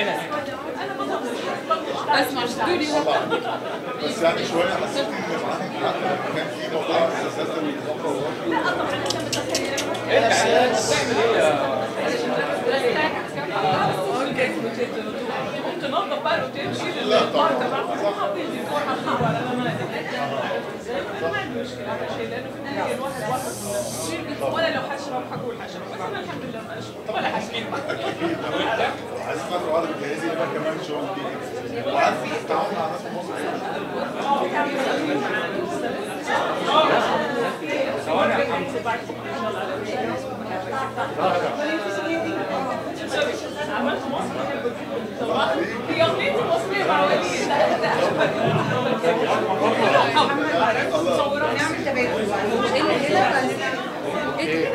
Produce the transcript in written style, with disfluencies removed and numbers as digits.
اسمع استوديو. بس يعني شويه حسيت ان معاهم حق لما كان في موضوع الاساس لا طبعا انت متخيل تنظف بقى الاوتيل تشيل البار تبعهم وحاطين الديكور حاطين على النماذج ما عندي مشكله على شيء لانه في النهايه الواحد ولا لو حشره حقول حشره بس انا الحمد لله ما اشرب ولا حشرين اكيد عايز مره واحده بتجهزي لنا كمان شغل دي وعارف التعاون مع ناس في مصر عملت مصر هي اغنيه المصريه مع وليد نعمل تبادل